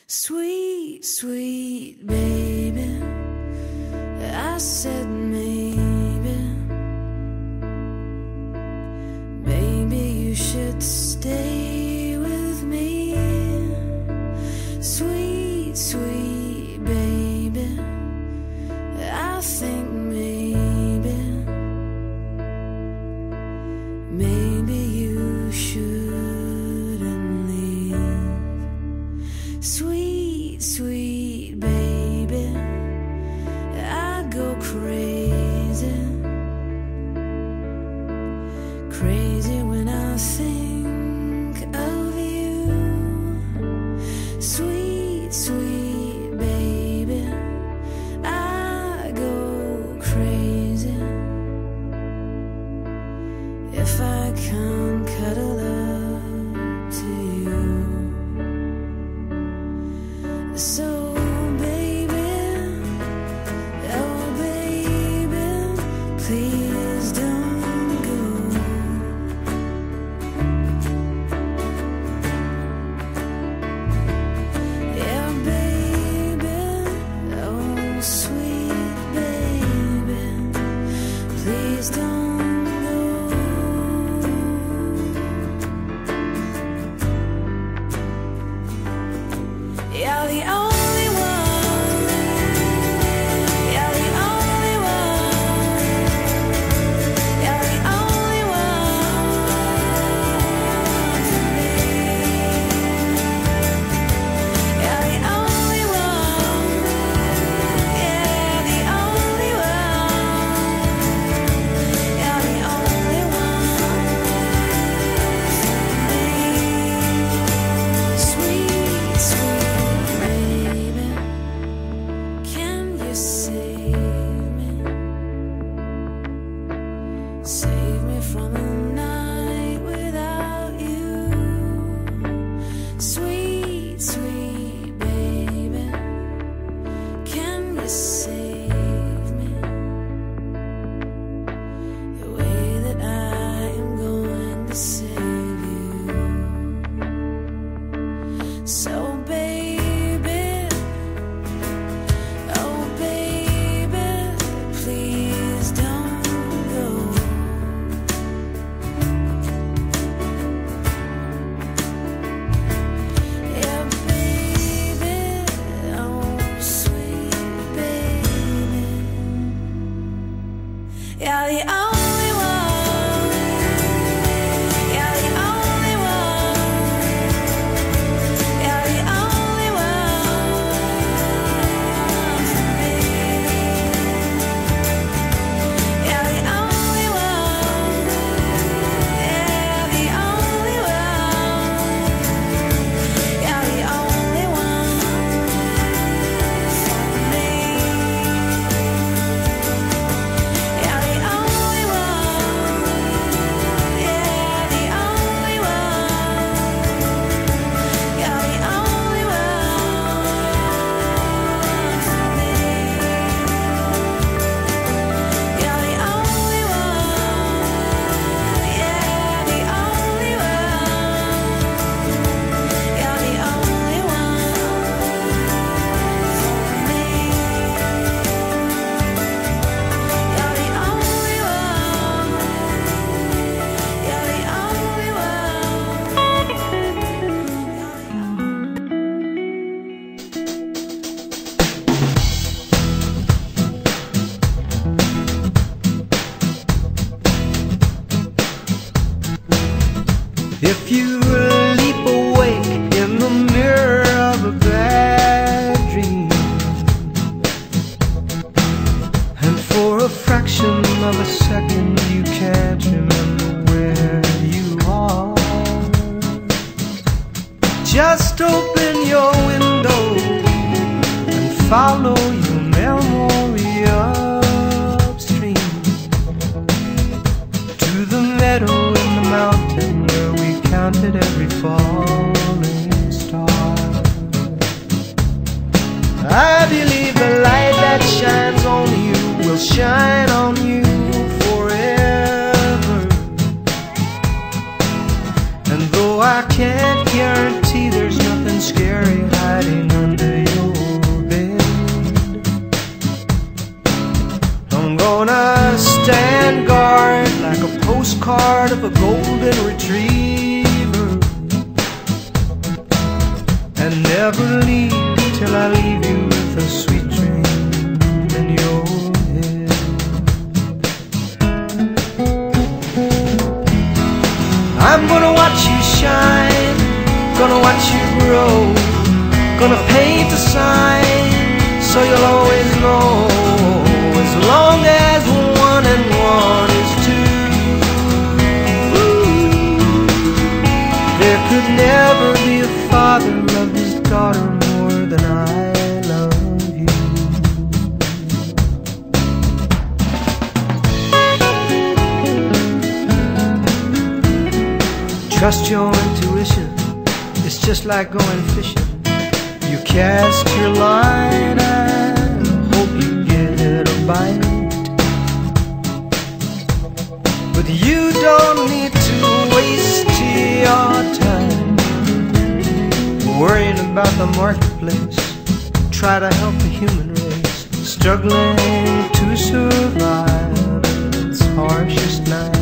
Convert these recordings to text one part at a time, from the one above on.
Sweet, sweet baby, I said maybe, baby you should stay with me. Sweet, sweet baby, I think maybe you shouldn't leave. Sweet, sweet baby, I go crazy, crazy when I think of you. Sweet, sweet baby, I go crazy if I can't cuddle up to you. So baby, oh baby, please don't go. Yeah baby, oh sweet baby, please don't go. You're the only one, you're the only one, you're the only one for me. You're the only one, yeah, the only one, you're the only one for me. Sweet, sweet baby, can you save me? Save me from a night without you. Sweet, sweet baby, can you save me? The way that I am going to save you. So baby, oh baby, please don't go. Yeah baby, oh sweet baby, you're the only one, you're the only one, you're the only one for me. You're the only one, yeah, the only one, you're the only one for me. You're the only one, yeah, the only one, you're the only one for me. You're the only one, yeah, the only one, you're the only one for me. You're the only one, you're the only If you leap awake in the mirror of a bad dream, and for a fraction of a second you can't remember where you are, just open your window and follow your memory upstream to the meadow in the mountain where we counted every falling star. I believe the light that shines on you will shine on you forever. And though I can't guarantee there's nothing scary hiding under card of a golden retriever, and never leave till I leave you with a sweet dream in your head. I'm gonna watch you shine, gonna watch you grow, gonna paint a sign so you'll always know, as long as 1 and 1 is 2. There could never be a father love his daughter more than I love you. Trust your intuition, it's just like going fishing. You cast your line and hope you get a bite, but you don't need to waste your time worrying about the marketplace. Try to help the human race, struggling to survive its harshest night.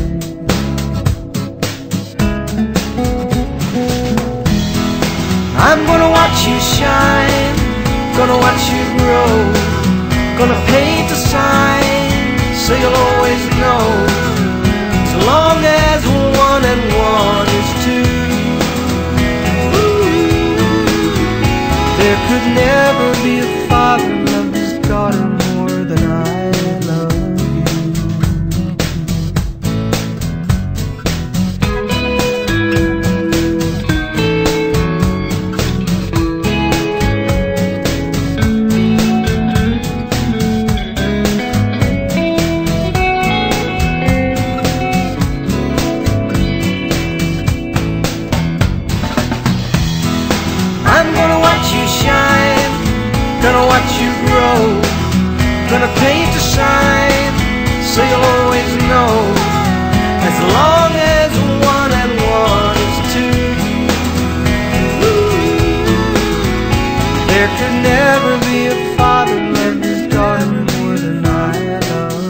I'm gonna watch you shine, gonna watch you grow, gonna paint a sign so you'll always know, as long as 1 and 1 is 2. There could never be a father love his daughter more than I love you. Gonna watch you grow, gonna paint a sign so you'll always know, as long as 1 and 1 is 2. There could never be a father love his daughter more than I love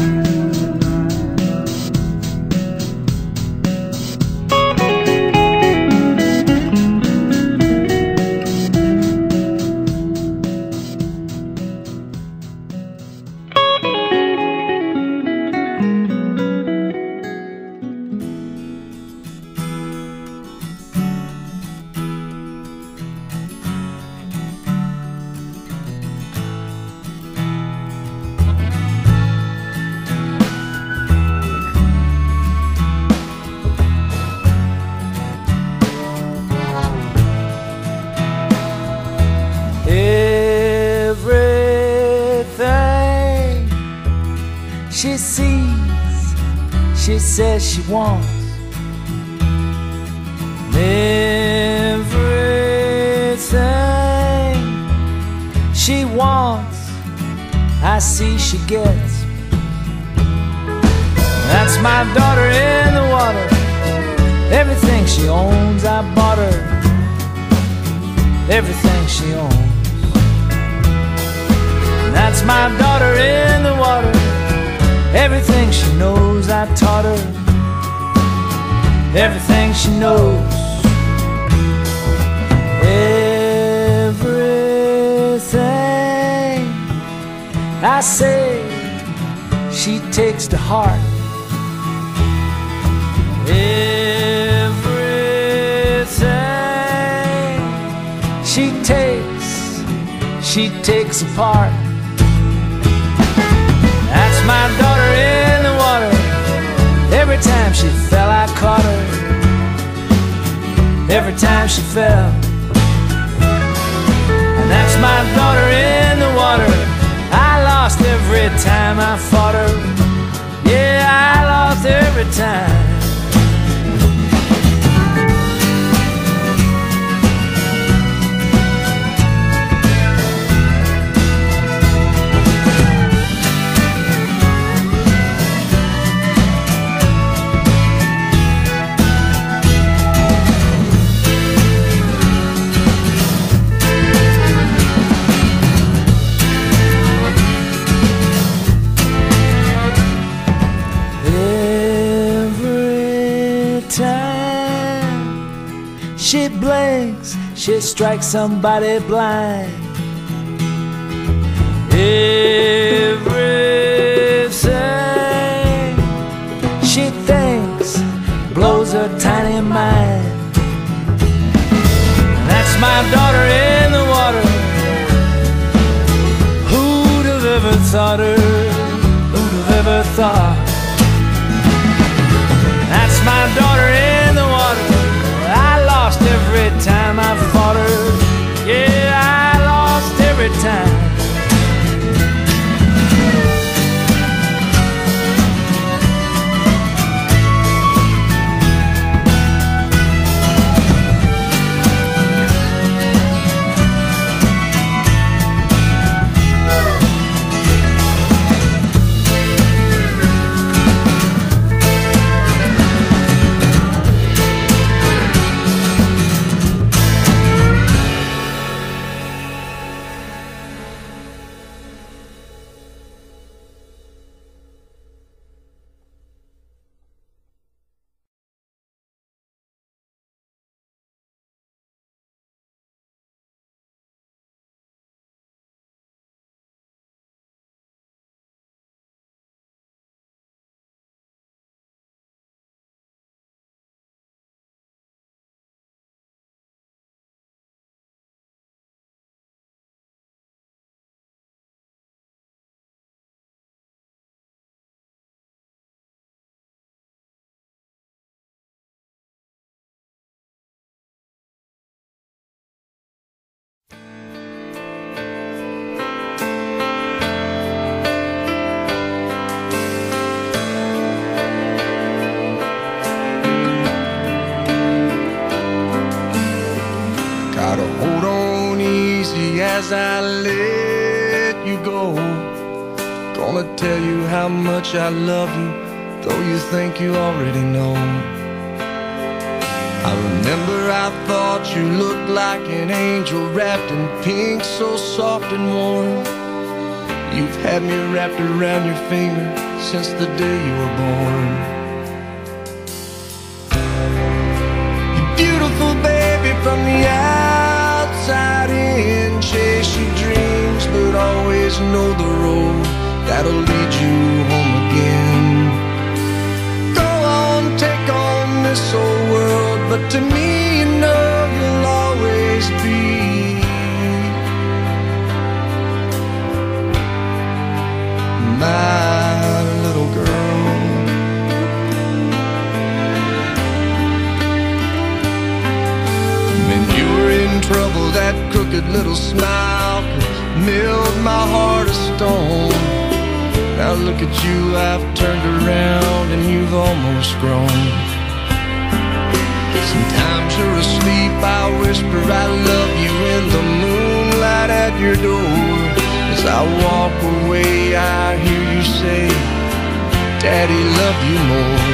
she sees, she says she wants everything she wants, I see she gets. That's my daughter in the water, everything she owns I bought her, everything she owns. That's my daughter in the water, everything she knows I taught her, everything she knows. Everything I say she takes to heart, everything she takes apart. That's my daughter in the water, every time she fell I caught her, every time she fell. And that's my daughter in the water, I lost every time I fought her, yeah, I lost every time. She blinks, she strikes somebody blind. Everything she thinks blows her tiny mind. That's my daughter in the water. Who'd have ever thought her? Who'd have ever thought? That's my daughter in the water. I lost every time I fought her. Yeah, I lost every time. As I let you go, gonna tell you how much I love you, though you think you already know. I remember I thought you looked like an angel wrapped in pink, so soft and warm. You've had me wrapped around your finger since the day you were born. You're beautiful, baby, from the outside in. Chase your dreams, but always know the road that'll lead you home again. Go on, take on this whole world, but to me, you know you'll always be my little girl. When you were in trouble, that crooked little smile could melt my heart of stone. Now look at you, I've turned around and you've almost grown. Sometimes you're asleep, I whisper I love you in the moonlight at your door. As I walk away, I hear you say, Daddy, love you more.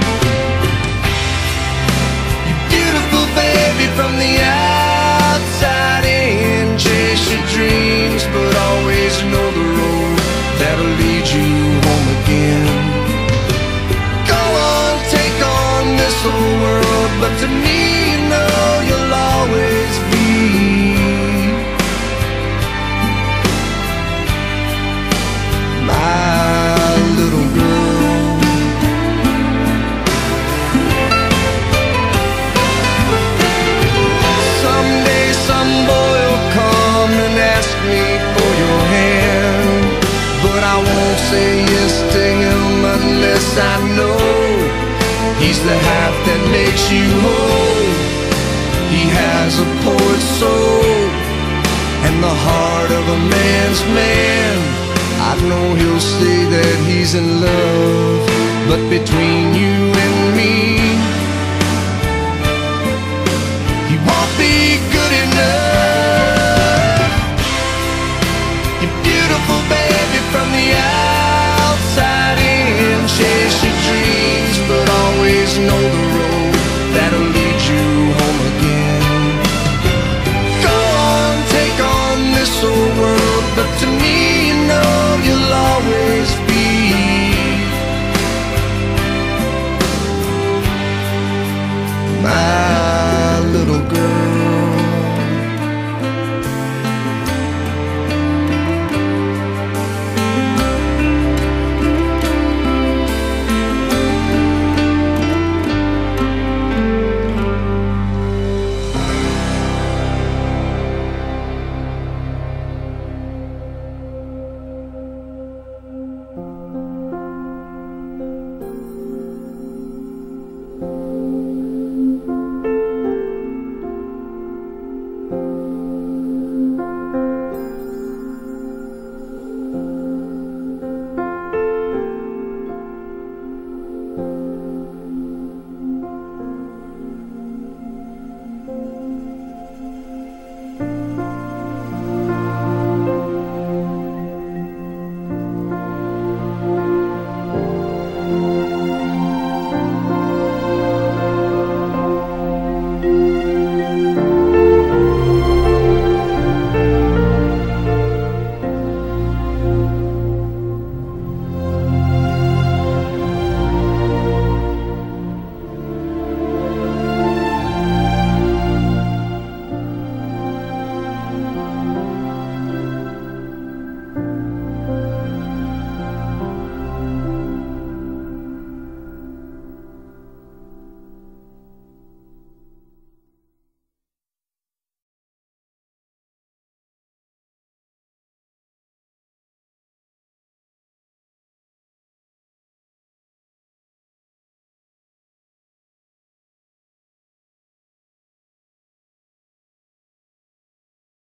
You're beautiful, baby, from the outside in. Chase your dreams, but always know the road that'll lead you home again. Go on, take on this whole world, but to me, you know you'll always be my little girl. Someday some boy will come and ask me for your hand, but I won't say yes to him unless I know he's the half that makes you whole. He has a poet's soul and the heart of a man's man. I know he'll say that he's in love, but between you and me,